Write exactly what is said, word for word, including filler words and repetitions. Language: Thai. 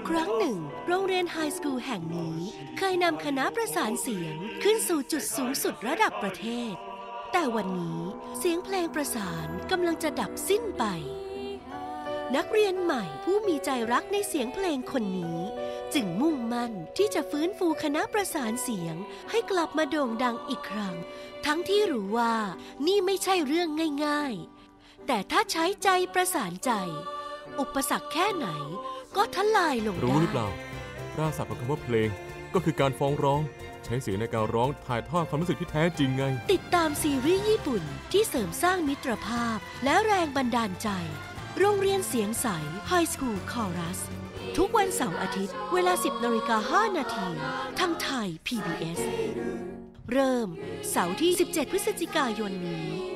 ครั้งหนึ่งโรงเรียนไฮสคูลแห่งนี้เคยนำคณะประสานเสียงขึ้นสู่จุดสูงสุดระดับประเทศแต่วันนี้เสียงเพลงประสานกำลังจะดับสิ้นไปนักเรียนใหม่ผู้มีใจรักในเสียงเพลงคนนี้จึงมุ่งมั่นที่จะฟื้นฟูคณะประสานเสียงให้กลับมาโด่งดังอีกครั้งทั้งที่รู้ว่านี่ไม่ใช่เรื่องง่ายๆแต่ถ้าใช้ใจประสานใจอุปสรรคแค่ไหนก็ทลายลงได้รู้หรือเปล่าร่างศัพท์ของคำว่าเพลงก็คือการฟ้องร้องใช้เสียงในการร้องถ่ายทอดความรู้สึกที่แท้จริงไงติดตามซีรีส์ญี่ปุ่นที่เสริมสร้างมิตรภาพและแรงบันดาลใจโรงเรียนเสียงใส High School Chorus ทุกวันเสาร์อาทิตย์เวลา สิบนาฬิกาห้านาทีทางไทย พี บี เอส เริ่มเสาร์ที่ สิบเจ็ด พฤศจิกายนนี้